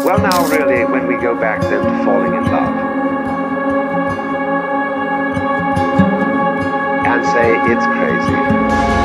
Well, now, really, when we go back then to falling in love and say it's crazy.